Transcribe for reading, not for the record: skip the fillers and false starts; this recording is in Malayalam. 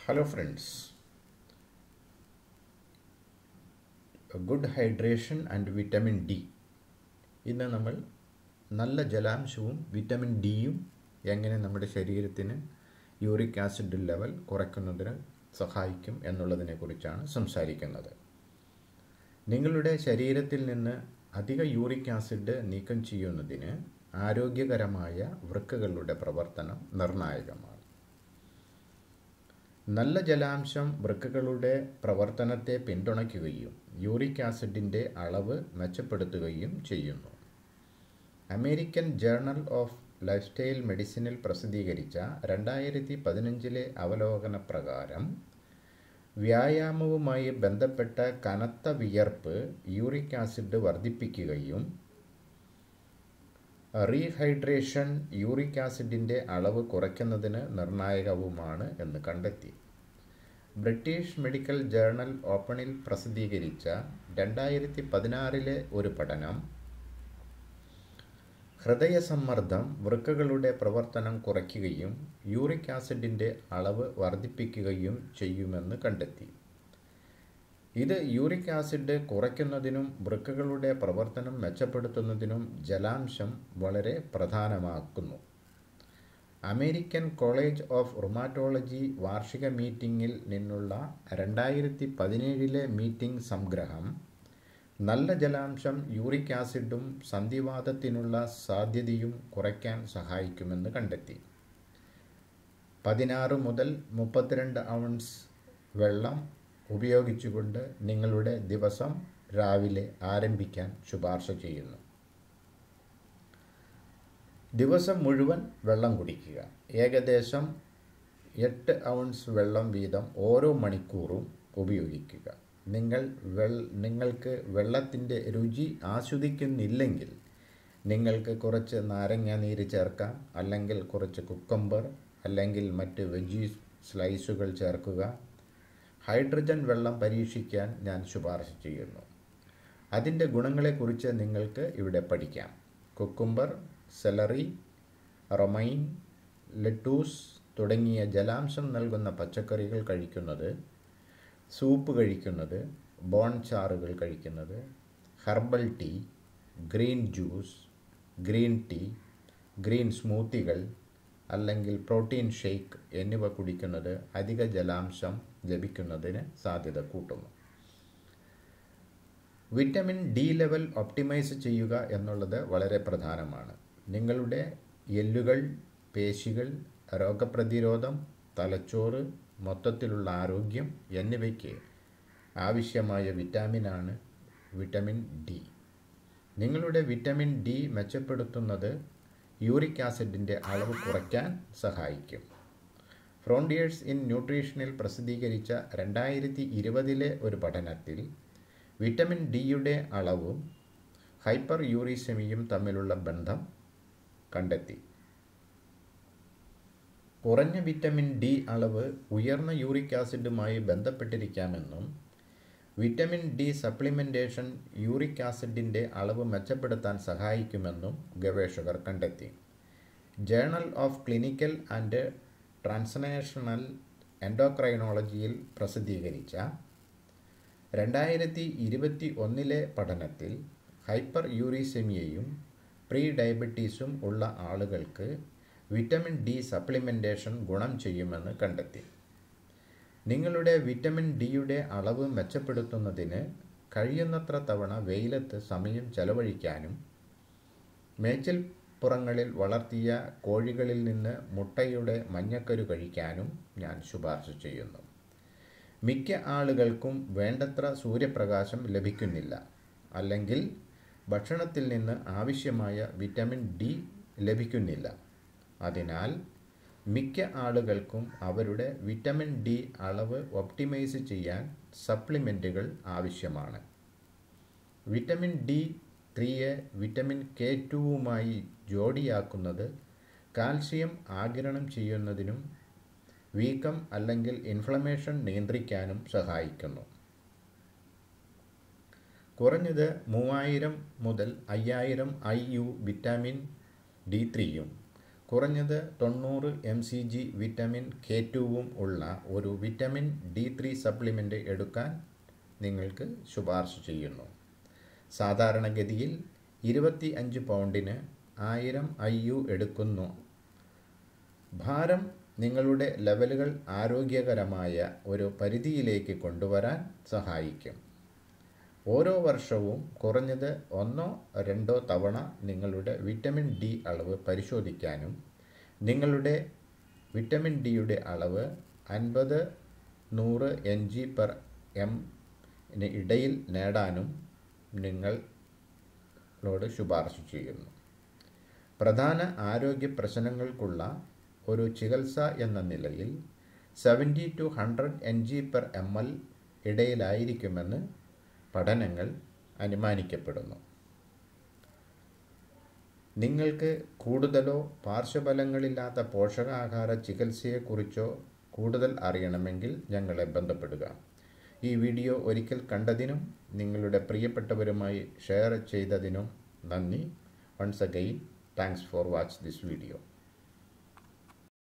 Hello friends, good hydration and vitamin D. ഇന്ന് നമ്മൾ നല്ല ജലാംശവും വിറ്റമിൻ ഡിയും എങ്ങനെ നമ്മുടെ ശരീരത്തിന് യൂറിക് ആസിഡ് ലെവൽ കുറയ്ക്കുന്നതിന് സഹായിക്കും എന്നുള്ളതിനെക്കുറിച്ചാണ് സംസാരിക്കുന്നത്. നിങ്ങളുടെ ശരീരത്തിൽ നിന്ന് അധിക യൂറിക് ആസിഡ് നീക്കം ചെയ്യുന്നതിന് ആരോഗ്യകരമായ വൃക്കകളുടെ പ്രവർത്തനം നിർണായകമാണ്. നല്ല ജലാംശം വൃക്കകളുടെ പ്രവർത്തനത്തെ പിന്തുണയ്ക്കുകയും യൂറിക് ആസിഡിൻ്റെ അളവ് മെച്ചപ്പെടുത്തുകയും ചെയ്യുന്നു. അമേരിക്കൻ ജേർണൽ ഓഫ് ലൈഫ്സ്റ്റൈൽ മെഡിസിനിൽ പ്രസിദ്ധീകരിച്ച 2015 അവലോകന പ്രകാരം വ്യായാമവുമായി ബന്ധപ്പെട്ട കനത്ത വിയർപ്പ് യൂറിക് ആസിഡ് വർദ്ധിപ്പിക്കുകയും റീഹൈഡ്രേഷൻ യൂറിക് ആസിഡിൻ്റെ അളവ് കുറയ്ക്കുന്നതിന് നിർണായകവുമാണ് എന്ന് കണ്ടെത്തി. ബ്രിട്ടീഷ് മെഡിക്കൽ ജേർണൽ ഓപ്പണിൽ പ്രസിദ്ധീകരിച്ച 2016 ഒരു പഠനം ഹൃദയസമ്മർദ്ദം വൃക്കകളുടെ പ്രവർത്തനം കുറയ്ക്കുകയും യൂറിക് ആസിഡിൻ്റെ അളവ് വർദ്ധിപ്പിക്കുകയും ചെയ്യുമെന്ന് കണ്ടെത്തി. ഇത് യൂറിക് ആസിഡ് കുറയ്ക്കുന്നതിനും വൃക്കകളുടെ പ്രവർത്തനം മെച്ചപ്പെടുത്തുന്നതിനും ജലാംശം വളരെ പ്രധാനമാക്കുന്നു. അമേരിക്കൻ കോളേജ് ഓഫ് റുമാറ്റോളജി വാർഷിക മീറ്റിംഗിൽ നിന്നുള്ള 2017 മീറ്റിംഗ് സംഗ്രഹം നല്ല ജലാംശം യൂറിക് ആസിഡും സന്ധിവാതത്തിനുള്ള സാധ്യതയും കുറയ്ക്കാൻ സഹായിക്കുമെന്ന് കണ്ടെത്തി. 16 മുതൽ 32 ഔൺസ് വെള്ളം ഉപയോഗിച്ചുകൊണ്ട് നിങ്ങളുടെ ദിവസം രാവിലെ ആരംഭിക്കാൻ ശുപാർശ ചെയ്യുന്നു. ദിവസം മുഴുവൻ വെള്ളം കുടിക്കുക. ഏകദേശം 8 ഔൺസ് വെള്ളം വീതം ഓരോ മണിക്കൂറും ഉപയോഗിക്കുക. നിങ്ങൾക്ക് വെള്ളത്തിൻ്റെ രുചി ആസ്വദിക്കുന്നില്ലെങ്കിൽ നിങ്ങൾക്ക് കുറച്ച് നാരങ്ങ നീര് ചേർക്കാം, അല്ലെങ്കിൽ കുറച്ച് കുക്കമ്പർ അല്ലെങ്കിൽ മറ്റ് വെജി സ്ലൈസുകൾ ചേർക്കുക. ഹൈഡ്രജൻ വെള്ളം പരീക്ഷിക്കാൻ ഞാൻ ശുപാർശ ചെയ്യുന്നു. അതിൻ്റെ ഗുണങ്ങളെക്കുറിച്ച് നിങ്ങൾക്ക് ഇവിടെ പഠിക്കാം. കുക്കുംബർ, സെലറി, റൊമൈൻ, ലെറ്റൂസ് തുടങ്ങിയ ജലാംശം നൽകുന്ന പച്ചക്കറികൾ കഴിക്കുന്നത്, സൂപ്പ് കഴിക്കുന്നത്, ബോൺ ചാറുകൾ കഴിക്കുന്നത്, herbal tea, green juice, green tea, green സ്മൂത്തികൾ അല്ലെങ്കിൽ പ്രോട്ടീൻ ഷേക്ക് എന്നിവ കുടിക്കുന്നത് അധിക ജലാംശം ലഭിക്കുന്നതിന് സാധ്യത കൂട്ടുന്നു. വിറ്റമിൻ ഡി ലെവൽ ഒപ്റ്റിമൈസ് ചെയ്യുക എന്നുള്ളത് വളരെ പ്രധാനമാണ്. നിങ്ങളുടെ എല്ലുകൾ, പേശികൾ, രോഗപ്രതിരോധം, തലച്ചോറ്, മൊത്തത്തിലുള്ള ആരോഗ്യം എന്നിവയ്ക്ക് ആവശ്യമായ വിറ്റാമിനാണ് വിറ്റമിൻ ഡി. നിങ്ങളുടെ വിറ്റമിൻ ഡി മെച്ചപ്പെടുത്തുന്നത് യൂറിക് ആസിഡിൻ്റെ അളവ് കുറയ്ക്കാൻ സഹായിക്കും. ഫ്രോണ്ടിയേഴ്സ് ഇൻ ന്യൂട്രീഷനിൽ പ്രസിദ്ധീകരിച്ച 2020 ഒരു പഠനത്തിൽ വിറ്റമിൻ ഡിയുടെ അളവും ഹൈപ്പർ യൂറിസെമിയും തമ്മിലുള്ള ബന്ധം കണ്ടെത്തി. കുറഞ്ഞ വിറ്റമിൻ ഡി അളവ് ഉയർന്ന യൂറിക് ആസിഡുമായി ബന്ധപ്പെട്ടിരിക്കാമെന്നും വിറ്റമിൻ ഡി സപ്ലിമെൻറ്റേഷൻ യൂറിക് ആസിഡിൻ്റെ അളവ് മെച്ചപ്പെടുത്താൻ സഹായിക്കുമെന്നും ഗവേഷകർ കണ്ടെത്തി. Journal of clinical and translational എൻഡോക്രൈനോളജിയിൽ പ്രസിദ്ധീകരിച്ച 2021 പഠനത്തിൽ ഹൈപ്പർ യൂറിസെമിയയും പ്രീ ഡയബറ്റീസും ഉള്ള ആളുകൾക്ക് വിറ്റമിൻ ഡി സപ്ലിമെൻറ്റേഷൻ ഗുണം ചെയ്യുമെന്ന് കണ്ടെത്തി. നിങ്ങളുടെ വിറ്റമിൻ ഡിയുടെ അളവ് മെച്ചപ്പെടുത്തുന്നതിന് കഴിയുന്നത്ര തവണ വെയിലത്ത് സമയം ചെലവഴിക്കാനും മേച്ചിൽപ്പുറങ്ങളിൽ വളർത്തിയ കോഴികളിൽ നിന്ന് മുട്ടയുടെ മഞ്ഞക്കരു കഴിക്കാനും ഞാൻ ശുപാർശ ചെയ്യുന്നു. മിക്ക ആളുകൾക്കും വേണ്ടത്ര സൂര്യപ്രകാശം ലഭിക്കുന്നില്ല, അല്ലെങ്കിൽ ഭക്ഷണത്തിൽ നിന്ന് ആവശ്യമായ വിറ്റമിൻ ഡി ലഭിക്കുന്നില്ല. അതിനാൽ മിക്ക ആളുകൾക്കും അവരുടെ വിറ്റമിൻ ഡി അളവ് ഒപ്റ്റിമൈസ് ചെയ്യാൻ സപ്ലിമെൻറ്റുകൾ ആവശ്യമാണ്. വിറ്റമിൻ ഡി 3യെ വിറ്റമിൻ K2വുമായി ജോഡിയാക്കുന്നത് കാൽസ്യം ആഗിരണം ചെയ്യുന്നതിനും വീക്കം അല്ലെങ്കിൽ ഇൻഫ്ലമേഷൻ നിയന്ത്രിക്കാനും സഹായിക്കുന്നു. കുറഞ്ഞത് 3000 മുതൽ 5000 IU വിറ്റാമിൻ D3യും കുറഞ്ഞത് 90 mcg വിറ്റമിൻ K2 ഉള്ള ഒരു വിറ്റമിൻ D3 സപ്ലിമെൻ്റ് എടുക്കാൻ നിങ്ങൾക്ക് ശുപാർശ ചെയ്യുന്നു. സാധാരണഗതിയിൽ 25 പൗണ്ടിന് 1000 IU എടുക്കുന്നു. ഭാരം നിങ്ങളുടെ ലെവലുകൾ ആരോഗ്യകരമായ ഒരു പരിധിയിലേക്ക് കൊണ്ടുവരാൻ സഹായിക്കും. ഓരോ വർഷവും കുറഞ്ഞത് 1-2 തവണ നിങ്ങളുടെ വിറ്റമിൻ D അളവ് പരിശോധിക്കാനും നിങ്ങളുടെ വിറ്റമിൻ Dയുടെ അളവ് 50-100 ng/m ഇടയിൽ നേടാനും നിങ്ങളോട് ശുപാർശ ചെയ്യുന്നു. പ്രധാന ആരോഗ്യ പ്രശ്നങ്ങൾക്കുള്ള ഒരു ചികിത്സ എന്ന നിലയിൽ 70-100 ng/ml ഇടയിലായിരിക്കുമെന്ന് പഠനങ്ങൾ അനുമാനിക്കപ്പെടുന്നു. നിങ്ങൾക്ക് കൂടുതലോ പാർശ്വഫലങ്ങളില്ലാത്ത പോഷകാഹാര ചികിത്സയെക്കുറിച്ചോ കൂടുതൽ അറിയണമെങ്കിൽ ഞങ്ങളെ ബന്ധപ്പെടുക. ഈ വീഡിയോ ഒരിക്കൽ കണ്ടതിനും നിങ്ങളുടെ പ്രിയപ്പെട്ടവരുമായി ഷെയർ ചെയ്തതിനും നന്ദി. Once again, thanks for watching this video.